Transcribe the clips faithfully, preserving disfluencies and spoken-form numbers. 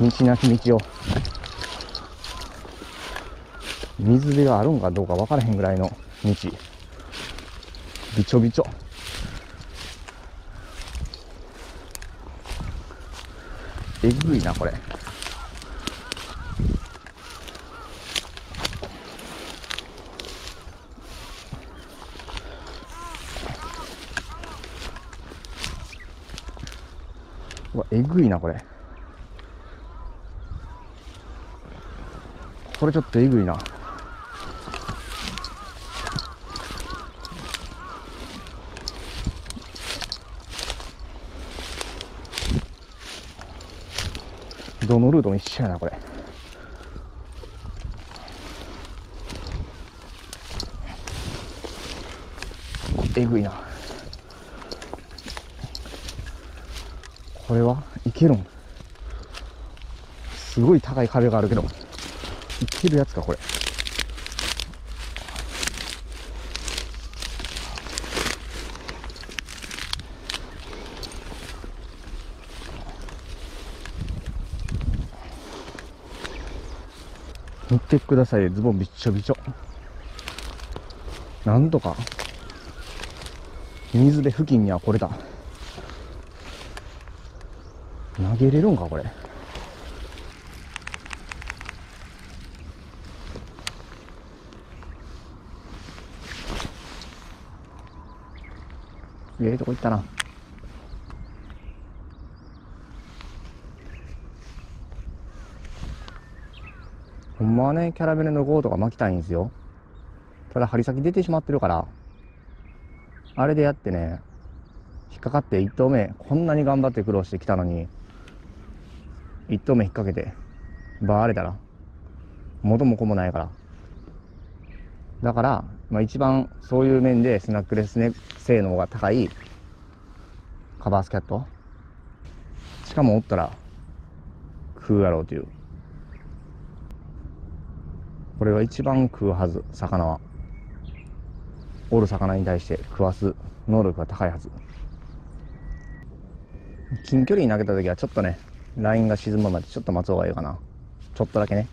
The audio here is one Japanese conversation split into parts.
道なき道を、水辺があるんかどうか分からへんぐらいの道、びちょびちょ。えぐいなこれ。うわ、えぐいなこれ。これちょっとえぐいな。どのルートも一緒やなこれ。えぐいな。これはいけるん？すごい高い壁があるけど、いけるやつかこれ。見てください、ズボンびっちょびちょ。なんとか水辺付近には来れた。投げれるんかこれ。ええとこ行ったな。ほんまはね、キャラメルのゴーとか巻きたいんですよ。ただ針先出てしまってるから、あれでやってね、引っかかっていっ投目、こんなに頑張って苦労してきたのに、いっ投目引っ掛けて、バーれたら、元も子もないから。だから、まあ一番そういう面でスナックレスね、性能が高いカバースキャット。しかもおったら食うやろうという。これは一番食うはず、魚は。おる魚に対して食わす能力が高いはず。近距離に投げた時はちょっとね、ラインが沈むまでちょっと待つ方がいいかな。ちょっとだけね。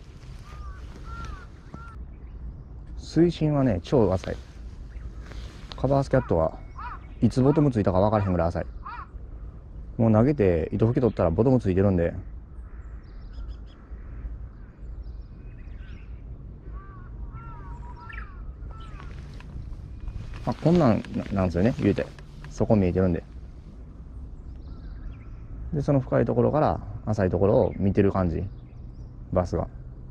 水深はね、超浅い。カバースキャットはいつボトムついたか分からへんぐらい浅い。もう投げて糸吹き取ったらボトムついてるんで、あ、こんなんなんですよね、言うて。そこ見えてるんで。で、その深いところから浅いところを見てる感じ。バスが。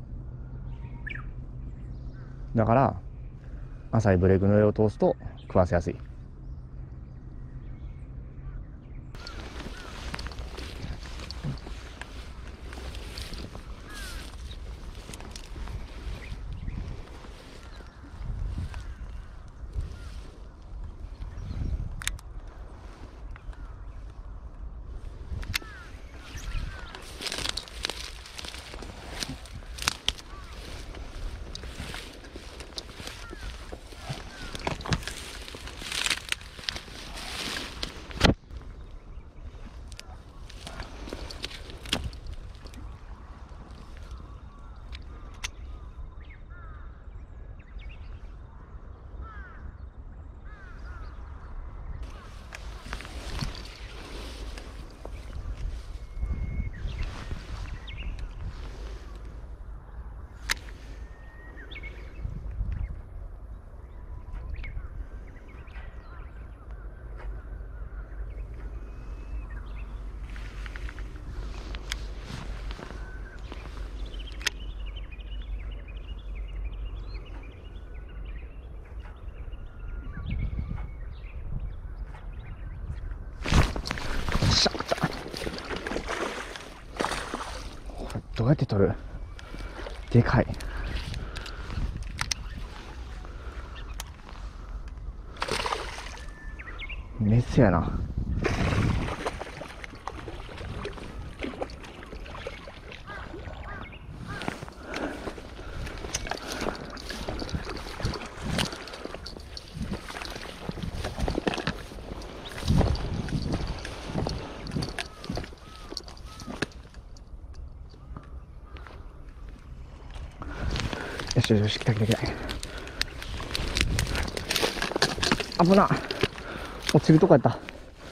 だから、浅いブレークの上を通すと食わせやすい。しゃった。これどうやって取る？でかい。メスやな。 よしよしよし、来た来た来た。危な。落ちるとこやった。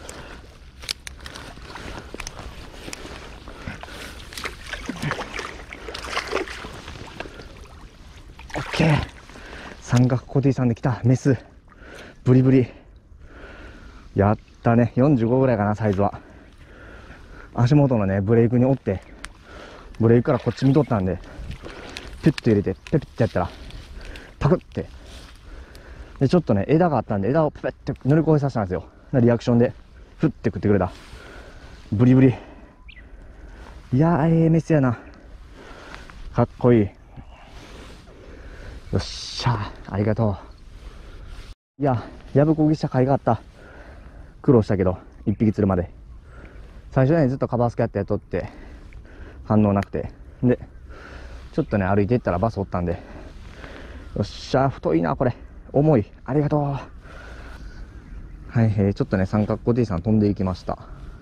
オッケー。三角コティさんで来たメス。ブリブリ。やったね。よんじゅうごぐらいかな、サイズは。足元のね、ブレークに折って、ブレークからこっち見とったんで、ピュッと入れて、ペピッてやったら、パクって。で、ちょっとね、枝があったんで、枝をペペッて乗り越えさせたんですよ。リアクションで、フッて食ってくれた。ブリブリ。いやー、ええメスやな。かっこいい。よっしゃー、ありがとう。いや、やぶこぎした甲斐があった。苦労したけど、一匹釣るまで。最初ね、ずっとカバースキャットやっとって、反応なくて。で、ちょっとね、歩いていったらバスおったんで、よっしゃー、太いな、これ。重い。ありがとう。はい、えー、ちょっとね、三角コティさん飛んでいきました。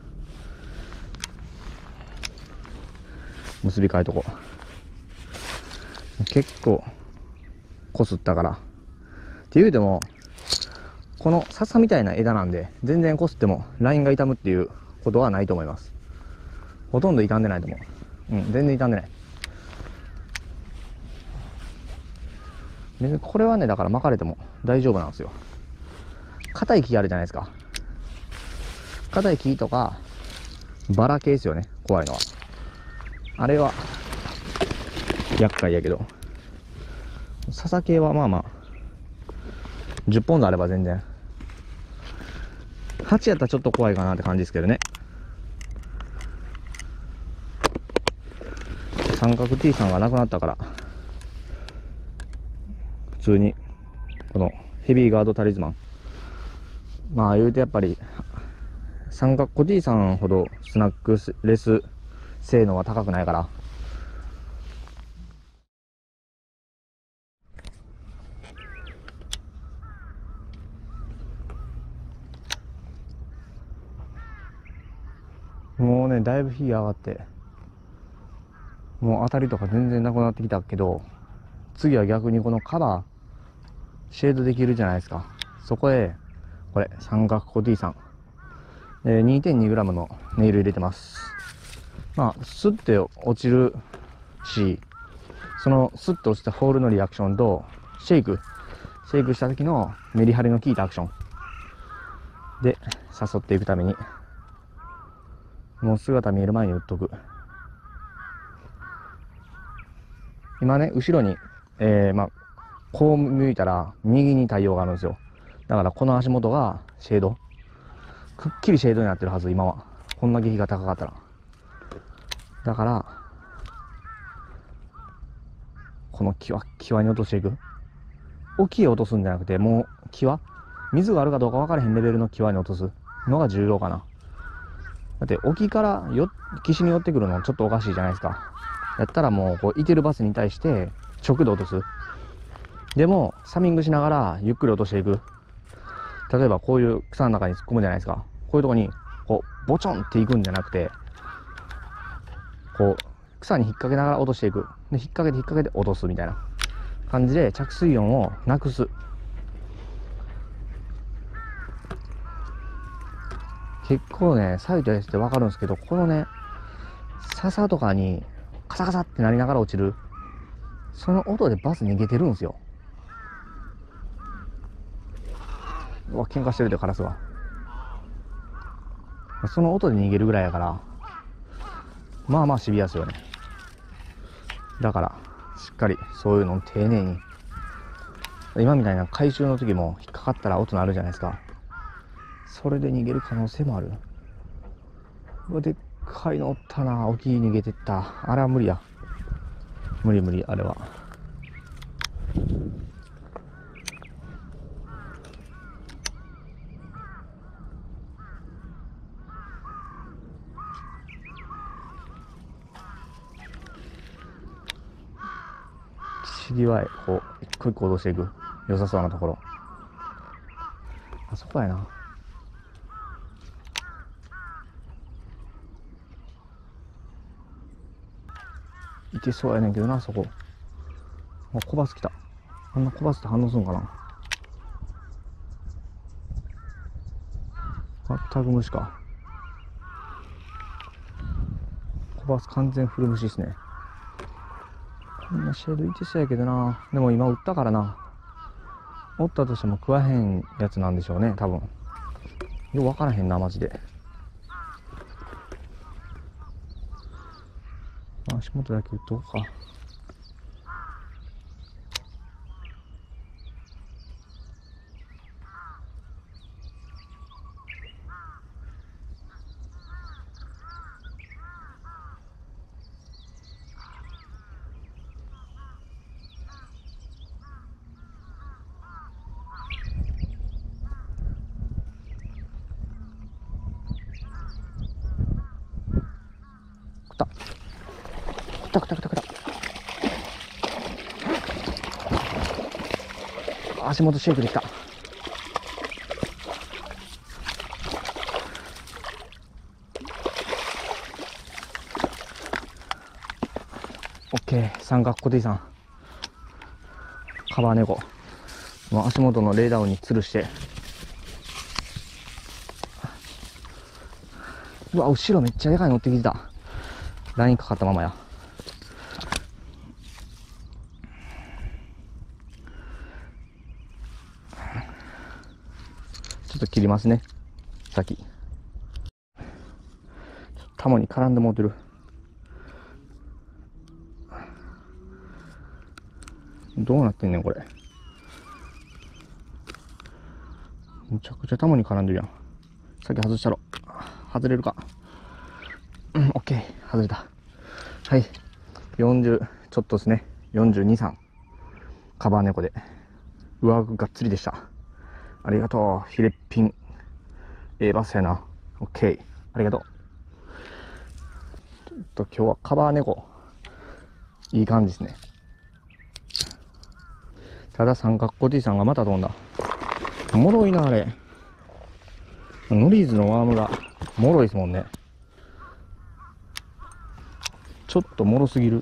結び替えとこう。結構、こすったから。っていうでも、この笹みたいな枝なんで、全然こすってもラインが傷むっていうことはないと思います。ほとんど傷んでないと思う。うん、全然傷んでない。別にこれはね、だから巻かれても大丈夫なんですよ。硬い木あるじゃないですか。硬い木とか、バラ系ですよね、怖いのは。あれは、厄介やけど。笹系はまあまあ、じゅっぽんであれば全然。はちやったらちょっと怖いかなって感じですけどね。三角 T さんがなくなったから、普通に、このヘビーガードタリズマン。まあ言うてやっぱり、三角 T さんほどスナックレス性能は高くないから。もうね、だいぶ火上がって、もう当たりとか全然なくなってきたけど、次は逆にこのカバー、シェードできるじゃないですか。そこへ、これ、三角 T さん。えー、にてんにグラム のネイル入れてます。まあ、スッて落ちるし、そのスッと落ちたホールのリアクションと、シェイク、シェイクした時のメリハリの効いたアクションで誘っていくために、もう姿見える前に打っとく。今ね、後ろに、えー、まあ、こう向いたら右に太陽があるんですよ。だからこの足元がシェード。くっきりシェードになってるはず、今は。こんな激が高かったら。だから、この際、際に落としていく。大きい落とすんじゃなくて、もう際、水があるかどうか分からへんレベルの際に落とすのが重要かな。だって沖からよ岸に寄ってくるのちょっとおかしいじゃないですか。やったらもうこういてるバスに対して直で落とす。でもサミングしながらゆっくり落としていく。例えばこういう草の中に突っ込むじゃないですか。こういうとこにこうボチョンっていくんじゃなくて、こう草に引っ掛けながら落としていく。で引っ掛けて引っ掛けて落とすみたいな感じで着水音をなくす。結構ね、サイトやって分かるんですけど、このね、笹とかにカサカサってなりながら落ちる。その音でバス逃げてるんですよ。うわ、喧嘩してるで、カラスが。その音で逃げるぐらいやから、まあまあシビアですよね。だから、しっかりそういうのを丁寧に。今みたいな回収の時も引っかかったら音鳴るじゃないですか。それで逃げる可能性もある。うわ、でっかいのおったな。沖に逃げてった。あれは無理や。無理無理、あれは。ちぎわい、こう、一個一個落としていく。良さそうなところ。あそこやな。いけそうやねんけどな、そこ。 あ、コバス来た。あんなコバスって反応するのかな。全く無視か。コバス完全フル無視ですね。こんなシェードいてそうやけどな。でも今撃ったからな。おったとしても食わへんやつなんでしょうね、多分。よく分からへんな、マジで。足元だけ撃っとこうか。来た。来た来た来た来た。足元シェイクできた。オッケー、三角コティさん。カバーネゴ。もう足元のレーダーに吊るして。うわ、後ろめっちゃでかいの乗ってきてた。ラインかかったままや。ちょっと切りますね。先。タモに絡んでもうてる。どうなってんねん、これ。むちゃくちゃタモに絡んでるやん。先外したろ。外れるか。うん、オッケー。外れた。はい。よんじゅうちょっとですね。よんじゅうに、さん。カバー猫で。上顎がっつりでした。ありがとう。フィリピン。ええバスやな。オッケー。ありがとう。ちょっと今日はカバー猫。いい感じですね。ただ三角コティさんがまた飛んだ。もろいな、あれ。ノリーズのワームがもろいですもんね。ちょっともろすぎる。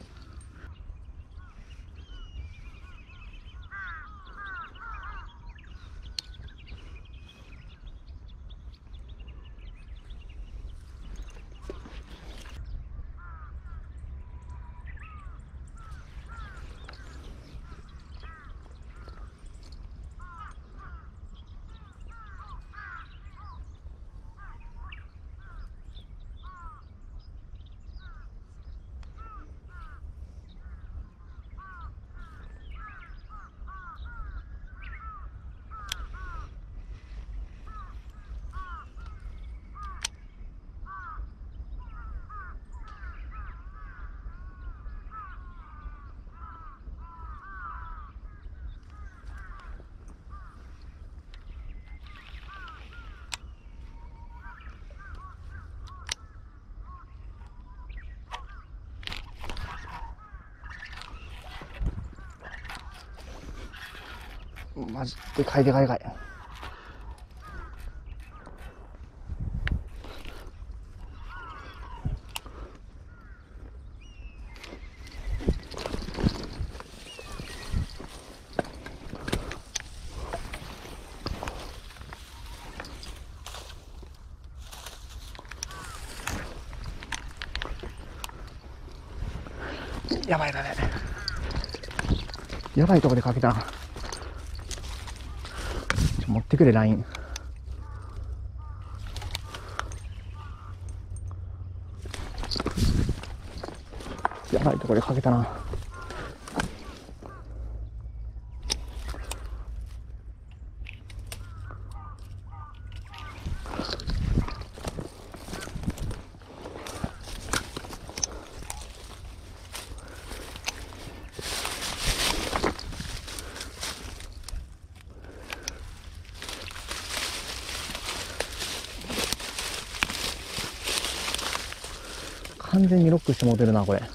マジでかいでかいでかい。やばいだね。やばいとこでかけたな。ちょ持ってくれライン。やばいとこでかけたな。完全にロックして持てるな、これ。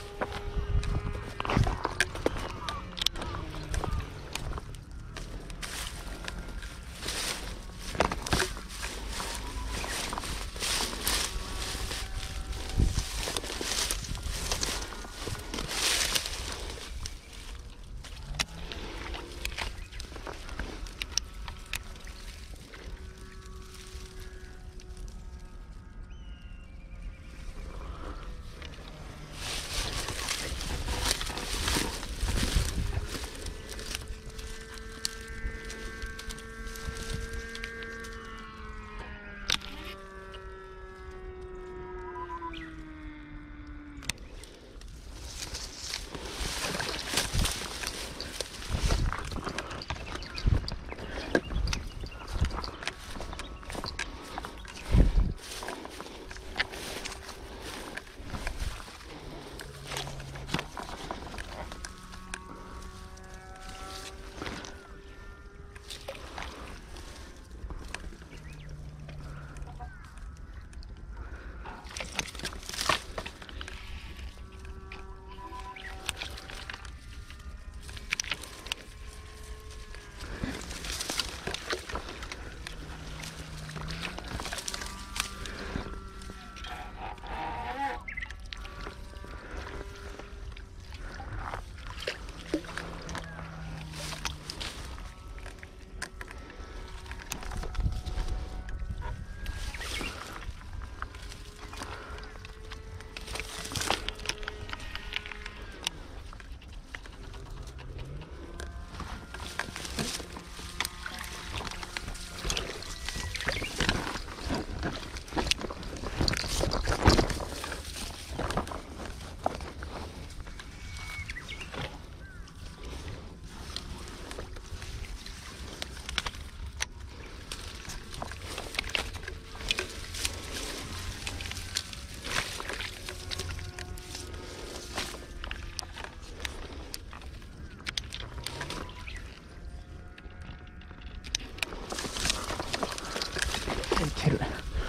いける。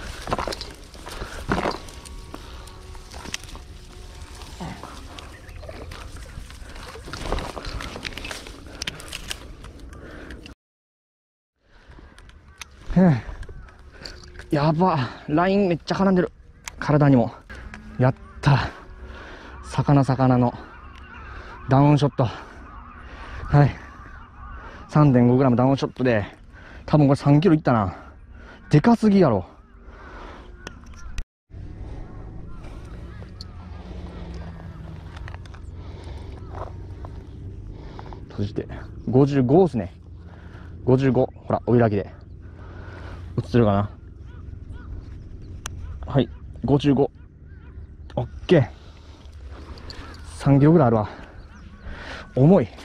やば、ラインめっちゃ絡んでる。体にも。やった。魚魚のダウンショット。はい。さんてんごグラム ダウンショットで、多分これさんキロいったな。でかすぎやろ。そして、ごじゅうごですね。ごじゅうご。ほら、追いだきで。映ってるかな。はい、ごじゅうご。オッケー。さんキロぐらいあるわ。重い。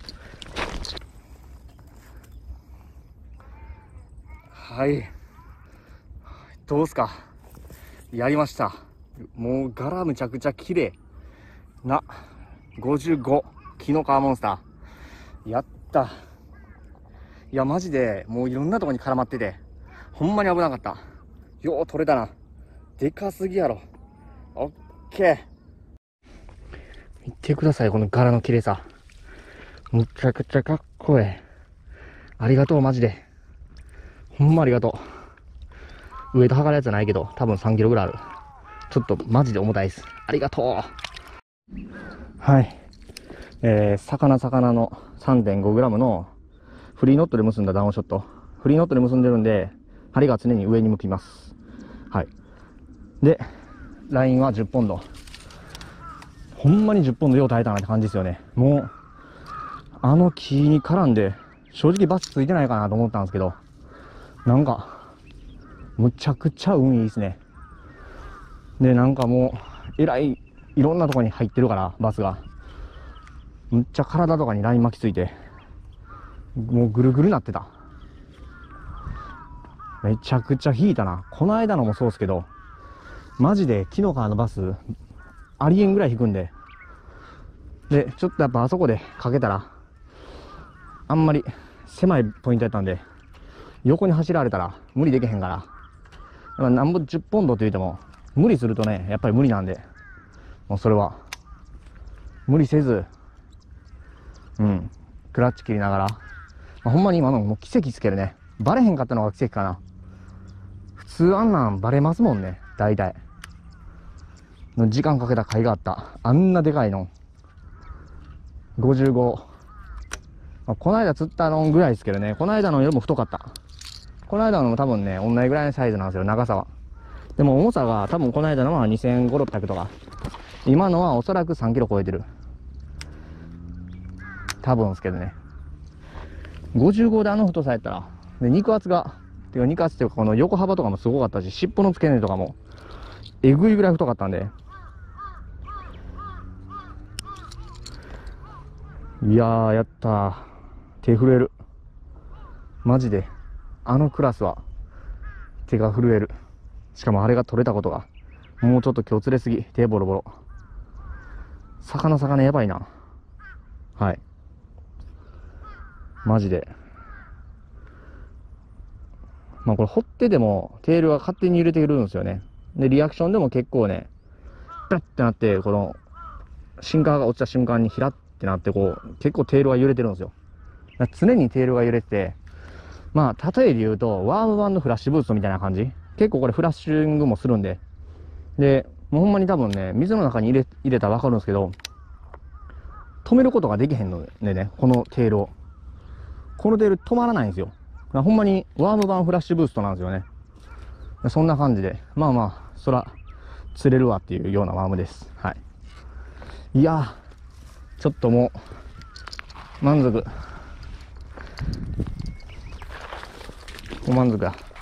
はい。どうすか。やりました。もう柄むちゃくちゃ綺麗なごじゅうご。キノカワモンスター。やった。いや、マジでもういろんなとこに絡まってて、ほんまに危なかった。よう取れたな。でかすぎやろ。オッケー。見てください、この柄の綺麗さ。むちゃくちゃかっこええ。ありがとう、マジで。ほんまありがとう。ウエイト測るやつはないけど、多分さんキロぐらいある。ちょっとマジで重たいです。ありがとう。はい。えー、魚魚の さんてんごグラム のフリーノットで結んだダウンショット。フリーノットで結んでるんで、針が常に上に向きます。はい。で、ラインはじゅっポンド。ほんまにじゅっポンドよう耐えたなって感じですよね。もう、あの木に絡んで、正直バスついてないかなと思ったんですけど、なんか、むちゃくちゃ運いいですね。で、なんかもう、えらい、いろんなとこに入ってるから、バスが。むっちゃ体とかにライン巻きついて、もうぐるぐるなってた。めちゃくちゃ引いたな。この間のもそうですけど、マジで、キノカワのバス、ありえんぐらい引くんで。で、ちょっとやっぱあそこでかけたら、あんまり狭いポイントやったんで、横に走られたら無理できへんから。だからなんぼじゅっポンドって言っても、無理するとね、やっぱり無理なんで、もうそれは、 無理せず、うん、クラッチ切りながら、まあ、ほんまに今のもう奇跡っすけどね。バレへんかったのが奇跡かな。普通あんなんバレますもんね、大体。の時間かけた甲斐があった。あんなでかいの。ごじゅうご。まあ、この間釣ったのぐらいですけどね、この間のよりも太かった。この間のも多分ね、同じぐらいのサイズなんですよ、長さは。でも重さが多分この間のはにせんごひゃく、ろっぴゃくとか。今のはおそらくさんキロ超えてる。多分ですけどね。ごじゅうごであの太さやったら、で、肉厚が、てか肉厚っていうかこの横幅とかもすごかったし、尻尾の付け根とかも、えぐいぐらい太かったんで。いやー、やったー。手震える。マジで。あのクラスは、手が震える。しかもあれが取れたことが、もうちょっと今日釣れすぎ。手ボロボロ。魚魚やばいな。はい。マジで。まあこれ掘ってでもテールが勝手に揺れてくるんですよね。で、リアクションでも結構ね、ピャッてなって、この、シンカーが落ちた瞬間にヒラってなって、こう、結構テールが揺れてるんですよ。常にテールが揺れてて、まあ、例えで言うと、ワームバンドフラッシュブーストみたいな感じ。結構これフラッシングもするんで。で、もうほんまに多分ね、水の中に入れ、入れたらわかるんですけど、止めることができへんのでね、このテールを。このテール止まらないんですよ。ほんまにワーム版フラッシュブーストなんですよね。そんな感じで、まあまあ、そら、釣れるわっていうようなワームです。はい。いやー、ちょっともう、満足。もう満足だ。